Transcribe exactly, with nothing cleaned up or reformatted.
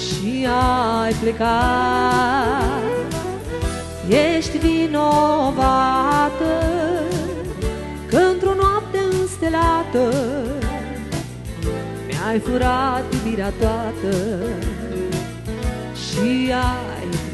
și ai plecat. Ești vinovată că într-o noapte înstelată mi-ai furat iubirea toată și ai